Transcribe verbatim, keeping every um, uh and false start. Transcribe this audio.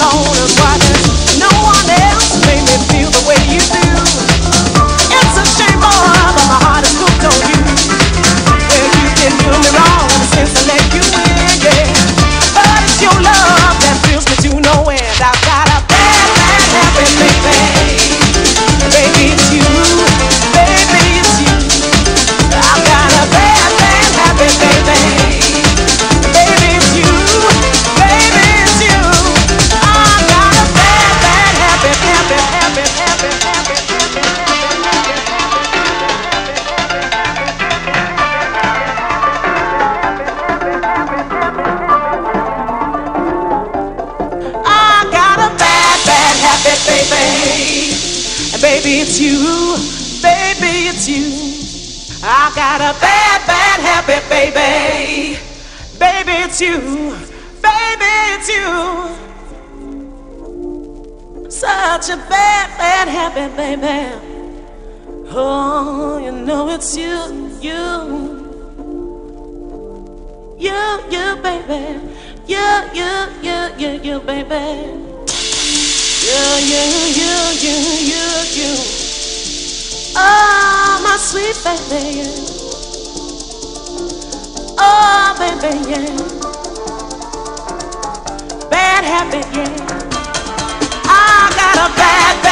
alone and why there's no one else made me feel the way you do. It's a shame, boy, but my heart is hooked on you. Well, you can do me wrong since I let you in, yeah. But it's your love that thrills me to no end. I've got a bad, bad habit, baby. Baby, it's you. Baby, it's you. I've got a bad, bad habit, baby. Baby, it's you. Baby, it's you. I've got a bad, bad habit, habit, habit, habit, habit, habit, habit. I got a bad, bad habit, baby. Baby, it's you. Baby, it's you. I got a bad, bad habit, baby. Baby, it's you. Baby, it's you. Such a bad, bad habit, baby. Oh, you know it's you, you. You, you, baby. You, you, you, you, you, baby. You, you, you, you, you, you. Oh, my sweet baby, yeah. Oh, baby, yeah. Bad habit, yeah. I got a bad,